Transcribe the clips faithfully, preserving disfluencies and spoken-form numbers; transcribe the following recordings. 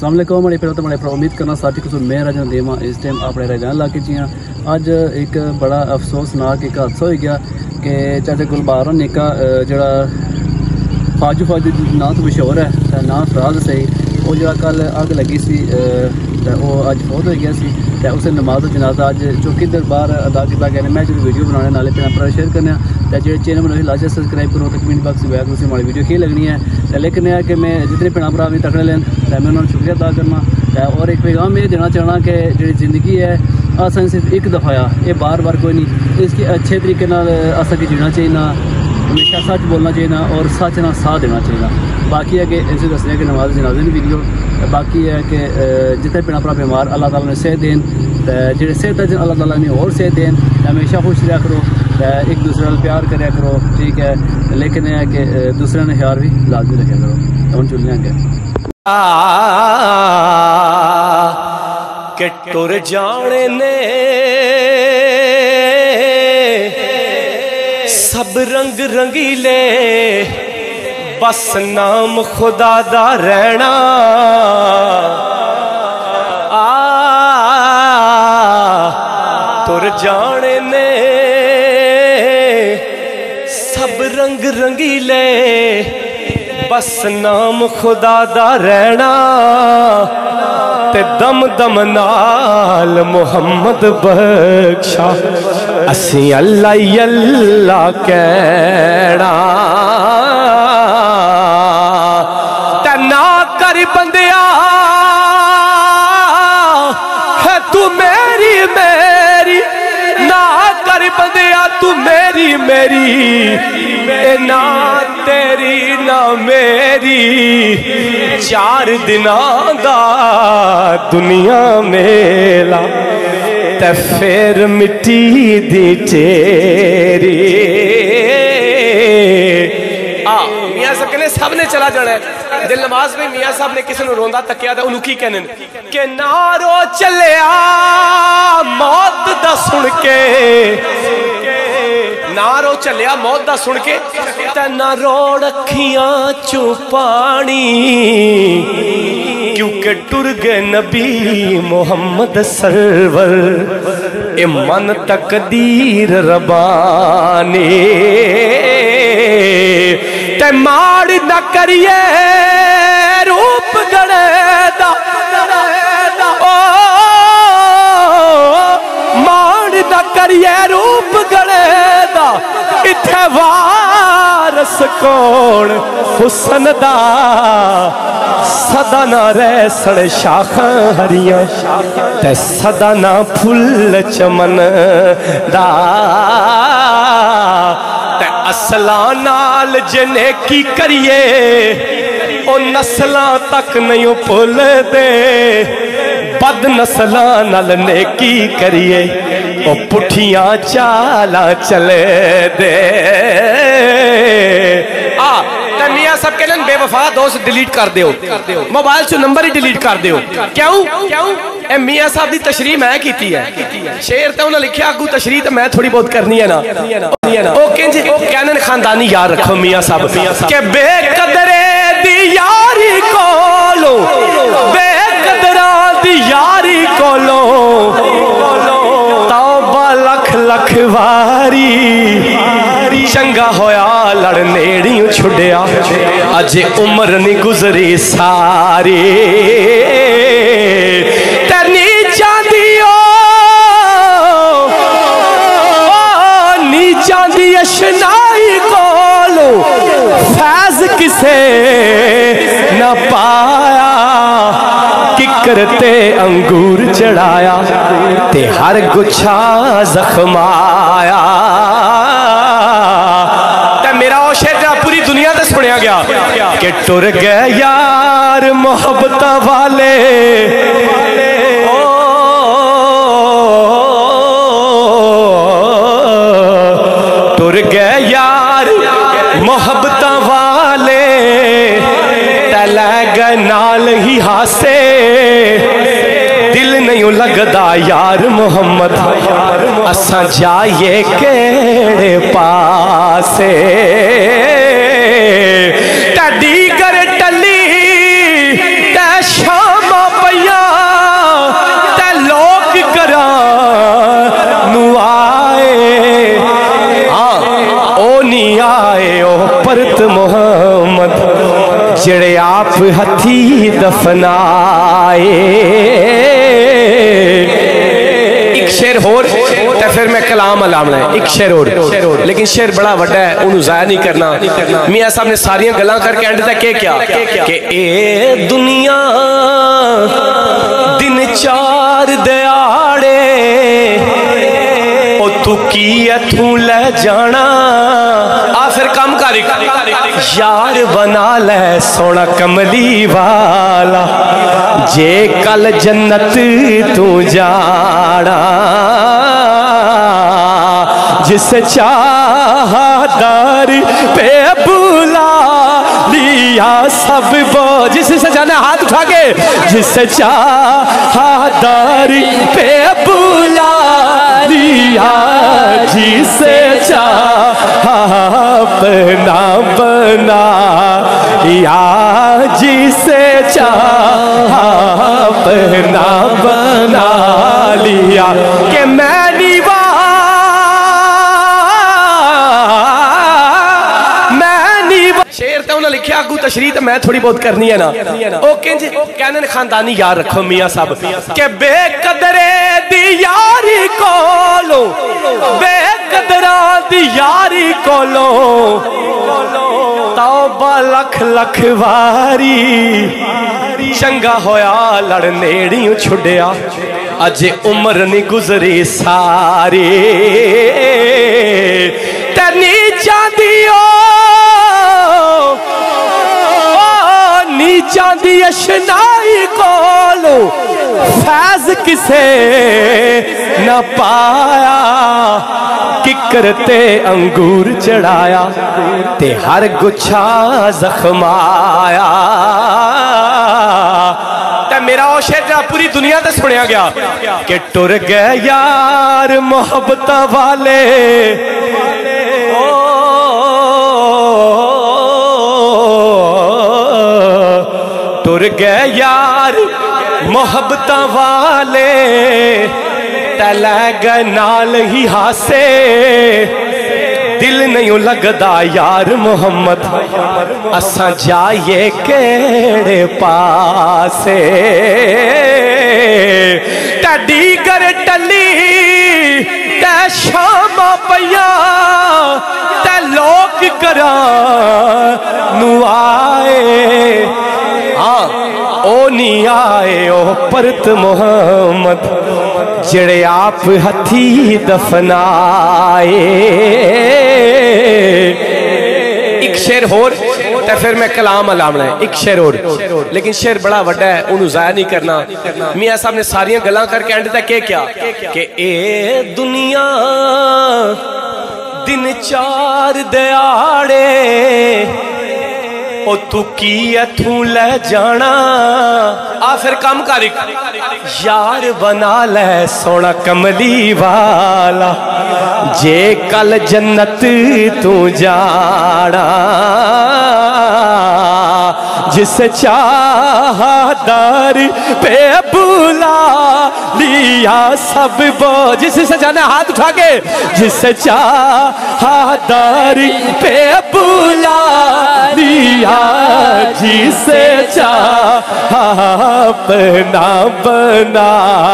अस्सलाम वालेकुम मेरे प्यारे मेरे उम्मीद करना साथी कुछ मैं राजन देवा इस टाइम अपने रजान इलाके च अज एक बड़ा अफसोसनाक एक हादसा हो गया कि चाचे गुलबार निका जरा फाजू फाजू ना तो मशहूर है ना फराज सही वो जरा कल अग लगी सी वो अज फौत हो गया सी उस नमाज जनाजा अज चौकी दरबार अदा किया गया। मैं जो वीडियो बनाने नाले भैन शेयर करने जो चैनल बनाए लाजमी सबसक्राइब करो तो कमेंट बॉक्स बैक उसी हमारी वीडियो की लगनी है। लेकिन यह कि मैं जितने भैन भरा भी तकड़े लेन मैं उन्होंने शुक्रिया अदा करना और एक पैगाम ये देना चाहना कि जी जिंदगी है असें सिर्फ एक दफ़ा आ ये बार बार कोई नहीं इसकी अच्छे तरीके असा की जीना चाहिए हमेशा सच बोलना चाहिए और सच ना साथ देना चाहिए। बाकी है कि इसे दसने कि नमाज जनाजे की वीडियो बाकी है कि जितने भैन भरा बीमार अल्लाह ताला ने सेहत देन जो सेहत अल्लाह ताला ने और सेहत देन हमेशा खुश रहा करो एक दूसरे का प्यार कराया करो ठीक है। लेकिन यह है कि दूसरे ने ख्याल भी लाजमी रखा करो हम चुन लेंगे के टुर जाने ने सब रंग रंगीले बस नाम खुदा दा रहना आ टुर जाने ने सब रंग रंगीले बस नाम खुदा दा रहना ते दम दम नाल मुहम्मद बख्शा असी अल्लाह अल्लाह कहना ते ना कर बंदिया है तू मेरी मेरी ना कर बंदिया तू मेरी मेरी ना तेरी ना मेरी चार दिनां दा दुनिया मेला ते फिर मिट्टी दी तेरी आ मियां साहब कहने सब ने चला जाना है दिल नमाज में मियां साहब ने किसी ने रोंदा तकिया उन्होंने की कहने कि नारो चलिया मौत दा सुन के नारो चलिया मौत दा सुन के ते ना रोड़ अखियां चू पानी क्योंकि टुर गए नबी मोहम्मद सरवर ए मन तकदीर रबानी ते माड़ न करिए रूप गणे दा ओ माड़ न करिए रूप गणे दा इत्थे वारस कौन हुसन दा सदा ना रह सड़ शाखां हरियां ते सदा ना फुल चमन दा ते असला नाल जने की करिए ओ नस्लां तक नहीं भुल दे बद नस्लां नाल नेकी करिए ओ पुठियां चाला चले दे आ मियां सब कहने बेवफा दोस्त डिलीट कर दो मोबाइल चो नंबर ही डिलीट कर दो क्यों क्यों ए मियां साहब की तशरीह मैं की है शेर तो उन्हें लिखा अगू तशरीह तो मैं थोड़ी बहुत करनी है ना ओ कहने खानदानी यार रखो मियां साहब के बेकदरे दी यारी कोलो बेकदरा दी यारी कोलो तौबा लख लख वारी चंगा होया लड़ नेड़ियों छुड़िया अजे उम्र नहीं गुजरी सारी तेनी चांदी ओ नी चांदी अशनाई कोलो फैज किसे न पाया किकरते अंगूर चढ़ाया ते हर गुच्छा जख्माया पूरी दुनिया से सुनिया गया कि टुर गए यार मोहब्बत वाले ओ टुर गए यार मोहब्बत वाले तले गए नाल ही हासे दिल नहीं लगदा यार मोहम्मद असा जाइए केड़े पासे डी कर टली शामा جڑے آپ ہتھی دفنائے. ایک شعر ہور تے پھر میں کلام علامنا ہے. ایک شعر ہور لیکن شعر بڑا وڈا ہے, انہوں ضائع نہیں کرنا. میاں صاحب نے ساریاں گلاں کر کے اینڈ تک کہ کیا کہ اے دنیا دن چار دیاڑے او تو کی اتھوں لے جانا. آخر کم کاری یار بنا لے سونا کملی والا جے کل جنت تو جانا. جس چاہا در پہ بلا لیا سب بو. جس سے جانا ہاتھ اٹھا کے. جس چاہا در پہ بلا لیا جسے چاہا اپنا بنا یا جسے چاہا اپنا بنا لیا. کہ میں نیوا شیر تے انہوں نے لکھیا اگو تشریح تے میں تھوڑی بہت کرنی ہے نا. او کنج کہنے خاندانی یار رکھو میاں صاحب کہ بے قدرے دی یاری کولو بے قدرہ دی یاری کولو توبہ لکھ لکھ واری. چنگا ہویا لڑ نیڑیوں چھڑیا اج عمر نہیں گزری ساری. تے نیچاں دیو نیچاں دی اشنائی کولو فیض کسے نہ پایا. ککر تے انگور چڑھایا تے ہر گچھا زخمایا. تے میرا وہ شعر جہاں پوری دنیا تے سنیا گیا کہ ٹر گئے یار محبت والے ٹر گئے یار محبت والے تے لے گئے نال ہی ہاسے. دل نہیں لگدا یار محمد اساں جائیے کیڑے پاسے. تے دیگر ٹلی تے شام پیا تے لوگ کراں نو آئے. ہاں او نہیں آئے او پرت محمد جڑے آپ ہتھی دفنائے. ایک شعر ہور تے پھر میں کلام علامنا ہے. ایک شعر ہور لیکن شعر بڑا وڈا ہے, انہوں ضائع نہیں کرنا. میاں صاحب نے ساریاں گلاں کر کے اینڈ تک کہ کیا کہ اے دنیا دن چار دیاڑے او تو کی اتھوں لے جانا. آخر کم کاری یار بنا لے سونا کملی والا جے کل جنت تو جانا. جس چاہا در پہ بلا لیا سب بو. جس سے جانا ہاتھ اٹھا کے. جس چاہا در پہ بلا لیا جسے چاہا اپنا بنا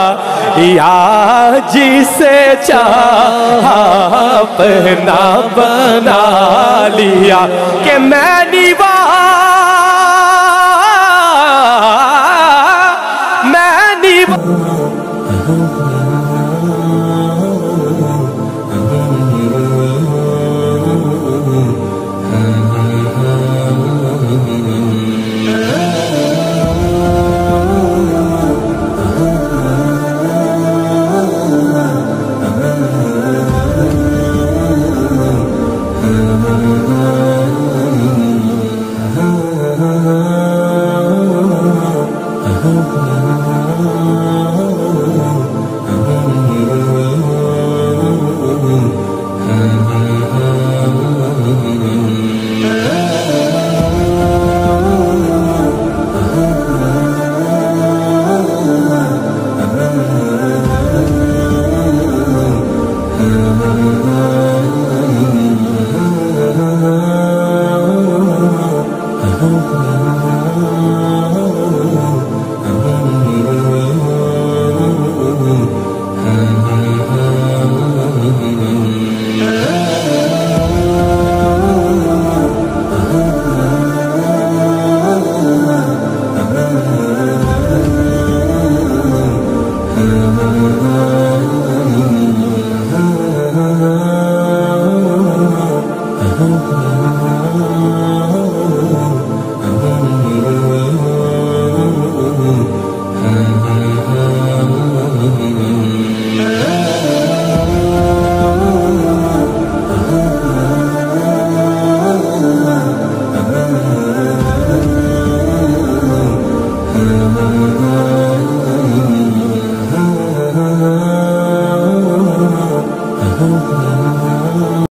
یا جسے چاہا اپنا بنا لیا. کہ میں نیوا میں نیوا Oh,